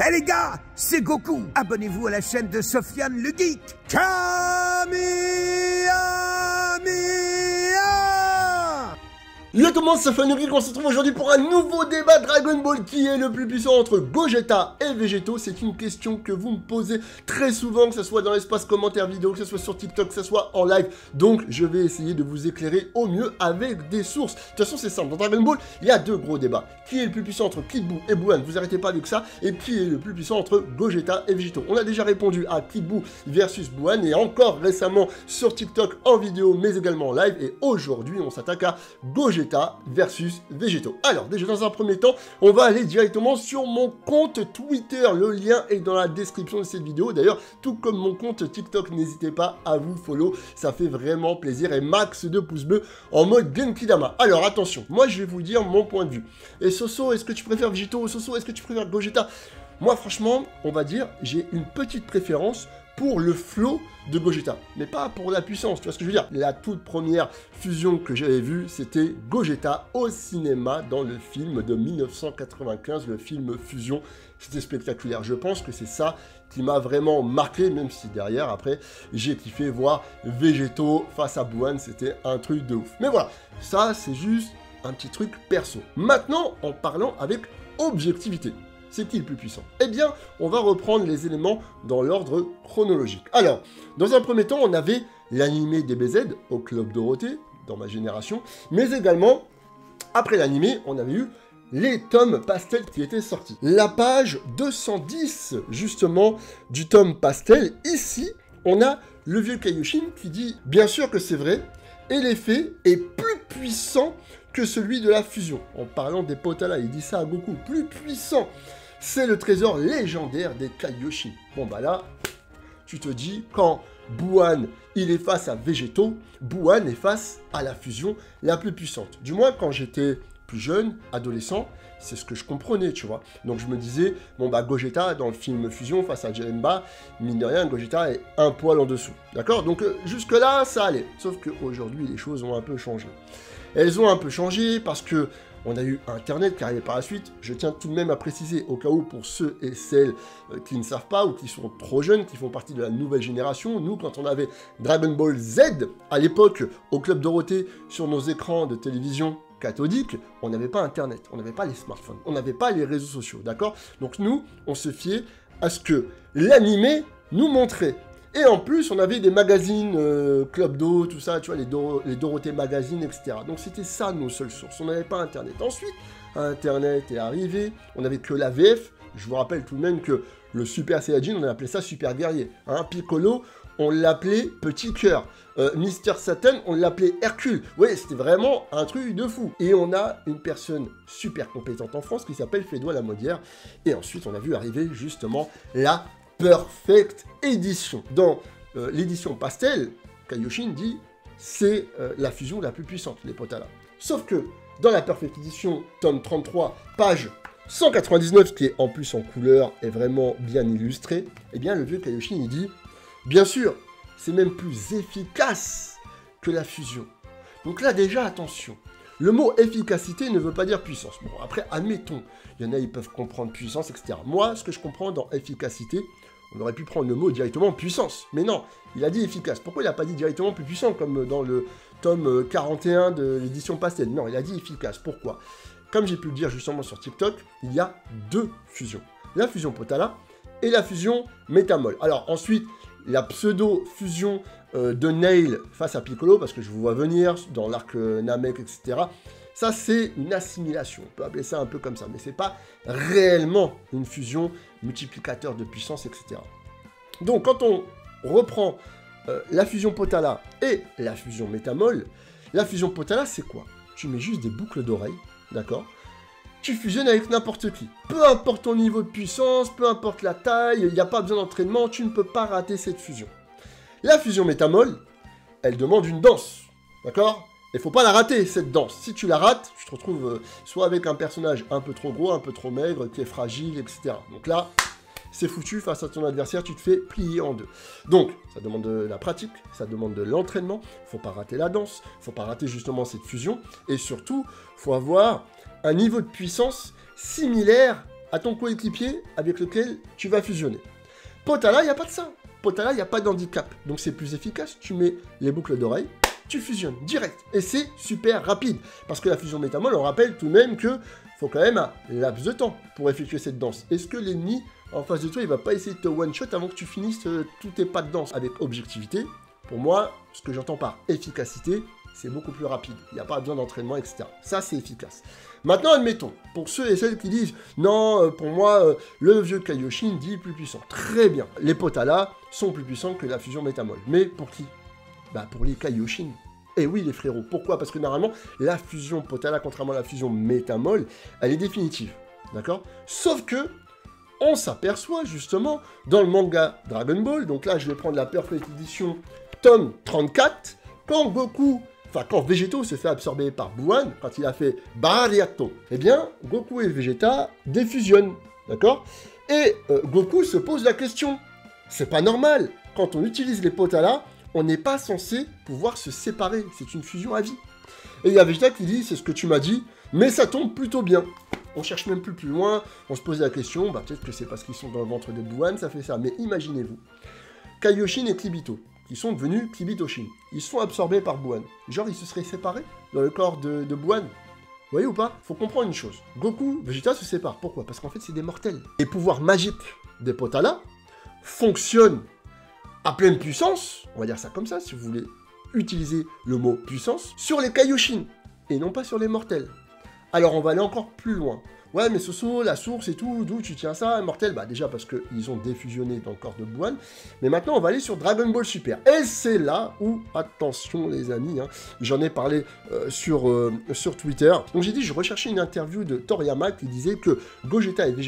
Eh les gars, c'est Goku. Abonnez-vous à la chaîne de Sofiane le Geek. Yo tout le monde, c'est Sofiane le Geek, on se retrouve aujourd'hui pour un nouveau débat Dragon Ball. Qui est le plus puissant entre Gogeta et Végéto? C'est une question que vous me posez très souvent, que ce soit dans l'espace commentaire vidéo, que ce soit sur TikTok, que ce soit en live. Donc je vais essayer de vous éclairer au mieux avec des sources. De toute façon c'est simple, dans Dragon Ball, il y a deux gros débats. Qui est le plus puissant entre Kid Buu et Buuan? Vous arrêtez pas avec ça. Et qui est le plus puissant entre Gogeta et Végéto? On a déjà répondu à Kid Buu versus Buuan, et encore récemment sur TikTok en vidéo, mais également en live. Et aujourd'hui on s'attaque à Gogeta versus Végéto. Alors déjà dans un premier temps, on va aller directement sur mon compte Twitter. Le lien est dans la description de cette vidéo. D'ailleurs, tout comme mon compte TikTok, n'hésitez pas à vous follow, ça fait vraiment plaisir. Et max de pouces bleus en mode Genkidama. Alors attention, moi je vais vous dire mon point de vue. Et Soso, est-ce que tu préfères Végéto? Soso, est-ce que tu préfères Gogeta? Moi franchement, on va dire, j'ai une petite préférence pour le flow de Gogeta, mais pas pour la puissance, tu vois ce que je veux dire? La toute première fusion que j'avais vue, c'était Gogeta au cinéma dans le film de 1995, le film Fusion. C'était spectaculaire. Je pense que c'est ça qui m'a vraiment marqué, même si derrière, après, j'ai kiffé voir Végéto face à Buuan, c'était un truc de ouf. Mais voilà, ça c'est juste un petit truc perso. Maintenant, en parlant avec objectivité. C'est qui le plus puissant? Eh bien, on va reprendre les éléments dans l'ordre chronologique. Alors, dans un premier temps, on avait l'animé DBZ au Club Dorothée, dans ma génération, mais également, après l'animé, on avait eu les tomes pastel qui étaient sortis. La page 210, justement, du tome pastel, ici, on a le vieux Kaioshin qui dit « Bien sûr que c'est vrai, et l'effet est plus puissant que celui de la fusion. » En parlant des Potala, il dit ça à Goku, plus puissant. C'est le trésor légendaire des Kaioshin. Bon bah là, tu te dis, quand Buuan, il est face à Végéto, Buuan est face à la fusion la plus puissante. Du moins, quand j'étais plus jeune, adolescent, c'est ce que je comprenais, tu vois. Donc je me disais, bon bah Gogeta, dans le film Fusion, face à Janemba, mine de rien, Gogeta est un poil en dessous. D'accord? Donc jusque-là, ça allait. Sauf qu'aujourd'hui, les choses ont un peu changé. Elles ont un peu changé parce que on a eu Internet qui arrivait par la suite. Je tiens tout de même à préciser, au cas où, pour ceux et celles qui ne savent pas ou qui sont trop jeunes, qui font partie de la nouvelle génération, nous, quand on avait Dragon Ball Z, à l'époque, au Club Dorothée, sur nos écrans de télévision cathodique, on n'avait pas Internet, on n'avait pas les smartphones, on n'avait pas les réseaux sociaux, d'accord? Donc nous, on se fiait à ce que l'animé nous montrait. Et en plus, on avait des magazines, Club Do, tout ça, tu vois, les Dorothée Magazines, etc. Donc c'était ça nos seules sources, on n'avait pas Internet. Ensuite, Internet est arrivé, on n'avait que la VF. Je vous rappelle tout de même que le Super Saiyajin, on appelait ça Super Guerrier. Hein, Piccolo, on l'appelait Petit Cœur. Mister Satan, on l'appelait Hercule. Oui, c'était vraiment un truc de fou. Et on a une personne super compétente en France qui s'appelle Fédois Lamodière. Et ensuite, on a vu arriver justement la Perfect Edition. Dans l'édition pastel, Kaioshin dit c'est la fusion la plus puissante, les Potala. Sauf que dans la Perfect Edition, tome 33, page 199, qui est en plus en couleur et vraiment bien illustré, eh bien le vieux Kaioshin il dit bien sûr, c'est même plus efficace que la fusion. Donc là déjà attention. Le mot efficacité ne veut pas dire puissance. Bon, après, admettons, il y en a, ils peuvent comprendre puissance, etc. Moi, ce que je comprends dans efficacité, on aurait pu prendre le mot directement puissance. Mais non, il a dit efficace. Pourquoi il n'a pas dit directement plus puissant, comme dans le tome 41 de l'édition pastel? Non, il a dit efficace. Pourquoi? Comme j'ai pu le dire justement sur TikTok, il y a deux fusions. La fusion Potala et la fusion Métamol. Alors ensuite, la pseudo-fusion de Nail face à Piccolo, parce que je vous vois venir dans l'arc Namek, etc. Ça, c'est une assimilation. On peut appeler ça un peu comme ça, mais c'est pas réellement une fusion multiplicateur de puissance, etc. Donc, quand on reprend la fusion Potala et la fusion Métamol, la fusion Potala, c'est quoi? Tu mets juste des boucles d'oreilles, d'accord? Tu fusionnes avec n'importe qui. Peu importe ton niveau de puissance, peu importe la taille, il n'y a pas besoin d'entraînement, tu ne peux pas rater cette fusion. La fusion Métamol, elle demande une danse, d'accord? Il faut pas la rater, cette danse. Si tu la rates, tu te retrouves soit avec un personnage un peu trop gros, un peu trop maigre, qui est fragile, etc. Donc là, c'est foutu, face à ton adversaire, tu te fais plier en deux. Donc, ça demande de la pratique, ça demande de l'entraînement, faut pas rater la danse, faut pas rater justement cette fusion, et surtout, faut avoir un niveau de puissance similaire à ton coéquipier avec lequel tu vas fusionner. Potala, il n'y a pas de ça. Potala, il n'y a pas d'handicap. Donc c'est plus efficace. Tu mets les boucles d'oreilles, tu fusionnes direct. Et c'est super rapide. Parce que la fusion métamol, on rappelle tout de même que faut quand même un laps de temps pour effectuer cette danse. Est-ce que l'ennemi en face de toi, il va pas essayer de te one-shot avant que tu finisses tous tes pas de danse? Avec objectivité, pour moi, ce que j'entends par efficacité, c'est beaucoup plus rapide. Il n'y a pas besoin d'entraînement, etc. Ça, c'est efficace. Maintenant, admettons, pour ceux et celles qui disent « Non, pour moi, le vieux Kaioshin dit plus puissant. » Très bien. Les Potala sont plus puissants que la fusion métamol. Mais pour qui? Bah, pour les Kaioshin. Et oui, les frérots. Pourquoi? Parce que normalement, la fusion Potala, contrairement à la fusion métamol, elle est définitive. D'accord? Sauf que, on s'aperçoit justement dans le manga Dragon Ball, donc là, je vais prendre la Perfect Edition tome 34, quand Goku... Enfin, quand Végéto se fait absorber par Buan, quand il a fait Bariato, eh bien, Goku et Vegeta défusionnent, d'accord? Et Goku se pose la question, c'est pas normal, quand on utilise les Potala, on n'est pas censé pouvoir se séparer, c'est une fusion à vie. Et il y a Vegeta qui dit, c'est ce que tu m'as dit, mais ça tombe plutôt bien. On cherche même plus loin, on se pose la question, bah peut-être que c'est parce qu'ils sont dans le ventre de Buan, ça fait ça, mais imaginez-vous, Kaioshin et Kibito, qui sont devenus Kibitoshin. Ils se font absorber par Buan. Genre, ils se seraient séparés dans le corps de Buan. Vous voyez ou pas? Faut comprendre une chose. Goku, Vegeta se séparent. Pourquoi? Parce qu'en fait, c'est des mortels. Les pouvoirs magiques des Potala fonctionnent à pleine puissance, on va dire ça comme ça, si vous voulez utiliser le mot puissance, sur les Kaioshin, et non pas sur les mortels. Alors, on va aller encore plus loin. Ouais, mais Soso, la source et tout, d'où tu tiens ça, Mortel? Bah déjà parce qu'ils ont défusionné dans le corps de Buan. Mais maintenant, on va aller sur Dragon Ball Super. Et c'est là où, attention les amis, hein, j'en ai parlé sur Twitter. Donc j'ai dit, je recherchais une interview de Toriyama qui disait que Gogeta et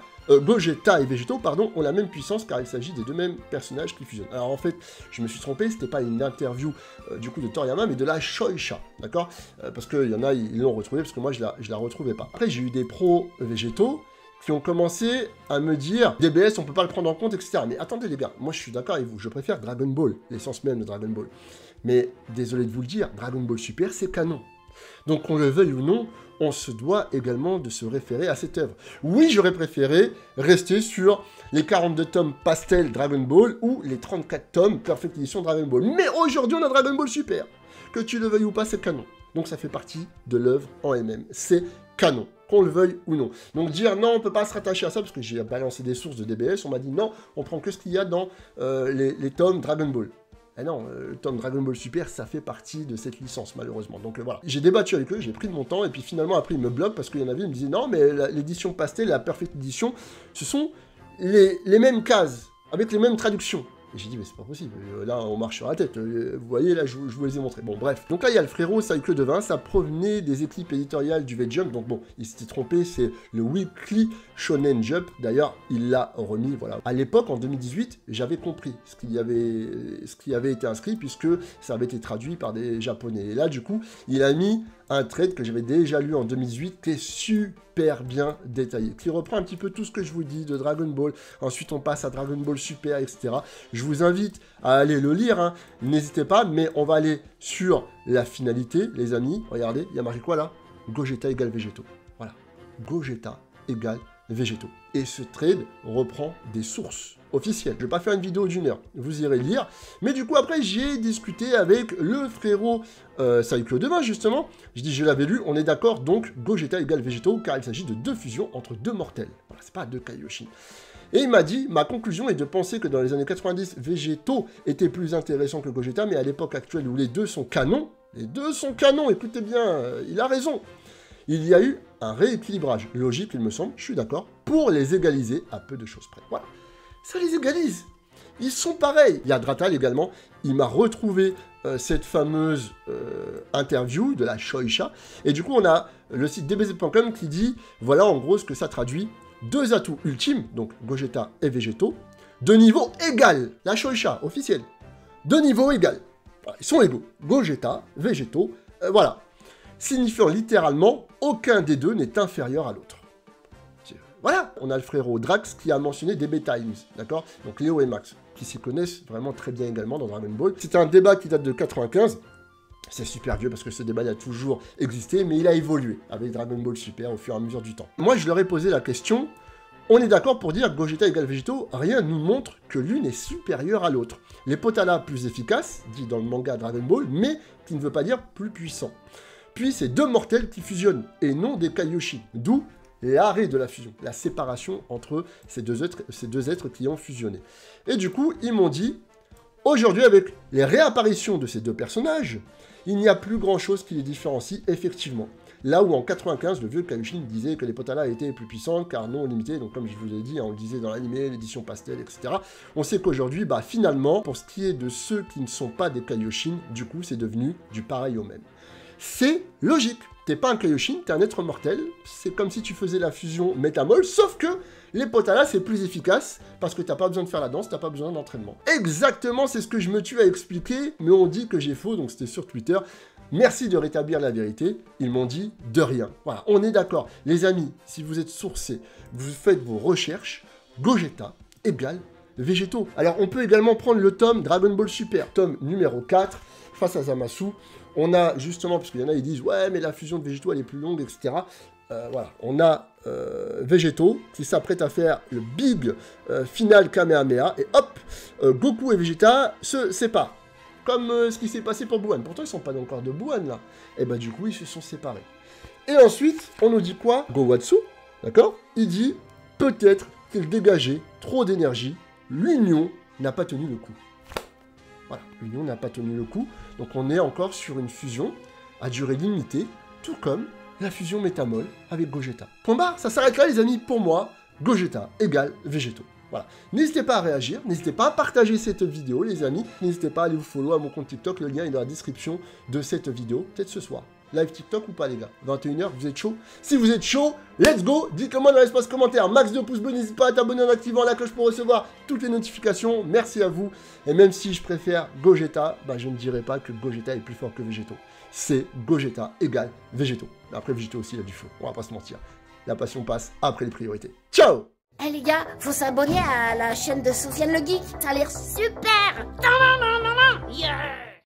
Végéto, ont la même puissance car il s'agit des deux mêmes personnages qui fusionnent. Alors en fait, je me suis trompé, c'était pas une interview du coup de Toriyama, mais de la Shueisha, d'accord? Parce qu'il y en a, ils l'ont retrouvé, parce que moi je la retrouvais pas. Après, j'ai eu des pros Végéto qui ont commencé à me dire DBS, on peut pas le prendre en compte, etc. Mais attendez les gars, moi je suis d'accord avec vous, je préfère Dragon Ball, l'essence même de Dragon Ball. Mais désolé de vous le dire, Dragon Ball Super, c'est canon. Donc qu'on le veuille ou non, on se doit également de se référer à cette œuvre. Oui, j'aurais préféré rester sur les 42 tomes Pastel Dragon Ball ou les 34 tomes Perfect Edition Dragon Ball. Mais aujourd'hui, on a Dragon Ball Super. Que tu le veuilles ou pas, c'est canon. Donc ça fait partie de l'œuvre en elle-même. C'est canon, qu'on le veuille ou non. Donc dire non, on peut pas se rattacher à ça, parce que j'ai balancé des sources de DBS, on m'a dit non, on prend que ce qu'il y a dans les tomes Dragon Ball. Eh non, le tome Dragon Ball Super, ça fait partie de cette licence, malheureusement. Donc voilà, j'ai débattu avec eux, j'ai pris de mon temps, et puis finalement, après, ils me bloquent, parce qu'il y en avait, ils me disaient, non, mais l'édition Pastel et la Perfect Edition, ce sont les mêmes cases, avec les mêmes traductions. Et j'ai dit, mais c'est pas possible, là, on marche sur la tête. Vous voyez, là, je vous les ai montrés. Bon, bref. Donc là, il y a le frérot Saïko Devin, ça provenait des équipes éditoriales du V-Jump, donc bon, il s'était trompé, c'est le Weekly Shonen Jump. D'ailleurs, il l'a remis, voilà. À l'époque, en 2018, j'avais compris ce qui avait été inscrit, puisque ça avait été traduit par des Japonais. Et là, du coup, il a mis un trade que j'avais déjà lu en 2018, qui est super bien détaillé, qui reprend un petit peu tout ce que je vous dis de Dragon Ball. Ensuite, on passe à Dragon Ball Super, etc. Je vous invite à aller le lire, hein. N'hésitez pas, mais on va aller sur la finalité, les amis. Regardez, il y a marqué quoi là? Gogeta égale Végéto. Voilà, Gogeta égale Végéto. Et ce trade reprend des sources officielles. Je vais pas faire une vidéo d'une heure, vous irez lire. Mais du coup, après, j'ai discuté avec le frérot Saïko Devin, justement. Je dis, je l'avais lu, on est d'accord, donc Gogeta égale Végéto, car il s'agit de deux fusions entre deux mortels. Voilà, c'est pas deux Kaioshin. Et il m'a dit, ma conclusion est de penser que dans les années 90, Végéto était plus intéressant que Gogeta, mais à l'époque actuelle où les deux sont canons, écoutez bien, il a raison. Il y a eu un rééquilibrage logique, il me semble, je suis d'accord, pour les égaliser à peu de choses près. Voilà, ça les égalise. Ils sont pareils. Il y a Dratal également, il m'a retrouvé cette fameuse interview de la Shueisha, et du coup on a le site dbz.com qui dit, voilà en gros ce que ça traduit, deux atouts ultimes, donc Gogeta et Végéto, de niveau égal, la Shueisha officielle, de niveau égal. Voilà, ils sont égaux, Gogeta, Végéto, voilà. Signifiant littéralement, aucun des deux n'est inférieur à l'autre. Voilà, on a le frérot Drax qui a mentionné DB Times, d'accord? Donc Léo et Max, qui s'y connaissent vraiment très bien également dans Dragon Ball. C'était un débat qui date de 95, c'est super vieux parce que ce débat a toujours existé, mais il a évolué avec Dragon Ball Super au fur et à mesure du temps. Moi, je leur ai posé la question, On est d'accord pour dire Gogeta égale Végétaux, rien ne nous montre que l'une est supérieure à l'autre. Les Potala plus efficaces, dit dans le manga Dragon Ball, mais qui ne veut pas dire plus puissant. Puis c'est deux mortels qui fusionnent, et non des Kaioshin, d'où l'arrêt de la fusion, la séparation entre ces deux êtres qui ont fusionné. Et du coup, ils m'ont dit, aujourd'hui avec les réapparitions de ces deux personnages, il n'y a plus grand chose qui les différencie effectivement. Là où en 95, le vieux Kaioshin disait que les Potala étaient plus puissants car non limités, donc comme je vous ai dit, on le disait dans l'animé, l'édition pastel, etc. On sait qu'aujourd'hui, bah finalement, pour ce qui est de ceux qui ne sont pas des Kaioshin, du coup c'est devenu du pareil au même. C'est logique, t'es pas un Kaioshin, t'es un être mortel, c'est comme si tu faisais la fusion métamol, sauf que les Potala c'est plus efficace, parce que t'as pas besoin de faire la danse, t'as pas besoin d'entraînement. Exactement, c'est ce que je me tue à expliquer, mais on dit que j'ai faux, donc c'était sur Twitter. Merci de rétablir la vérité, ils m'ont dit de rien. Voilà, on est d'accord. Les amis, si vous êtes sourcés, vous faites vos recherches, Gogeta égale Végétaux. Alors on peut également prendre le tome Dragon Ball Super, tome numéro 4, face à Zamasu. On a justement, parce qu'il y en a, ils disent, ouais, mais la fusion de Végétaux, elle est plus longue, etc. Voilà, on a Végétaux qui s'apprête à faire le big final Kamehameha, et hop, Goku et Vegeta se séparent. Comme ce qui s'est passé pour Buan. Pourtant, ils sont pas encore de Buan, là. Et bah, du coup, ils se sont séparés. Et ensuite, on nous dit quoi? Gowatsu, d'accord? Il dit, peut-être qu'il dégageait trop d'énergie. L'union n'a pas tenu le coup. Voilà, l'union n'a pas tenu le coup. Donc, on est encore sur une fusion à durée limitée, tout comme la fusion métamol avec Gogeta. Point barre, ça s'arrête là, les amis. Pour moi, Gogeta égale Végétaux. Voilà. N'hésitez pas à réagir, n'hésitez pas à partager cette vidéo, les amis. N'hésitez pas à aller vous follow à mon compte TikTok, le lien est dans la description de cette vidéo, peut-être ce soir. Live TikTok ou pas, les gars? 21h, vous êtes chaud? Si vous êtes chaud, let's go! Dites-le moi dans l'espace commentaire. Max de pouces bleus, n'hésitez pas à t'abonner en activant la cloche pour recevoir toutes les notifications. Merci à vous. Et même si je préfère Gogeta, bah, je ne dirai pas que Gogeta est plus fort que Végétaux. C'est Gogeta égale Végétaux. Après, Végétaux aussi, il a du feu. On va pas se mentir. La passion passe après les priorités. Ciao! Eh les gars, faut s'abonner à la chaîne de Sofiane le Geek, ça a l'air super. Yeah.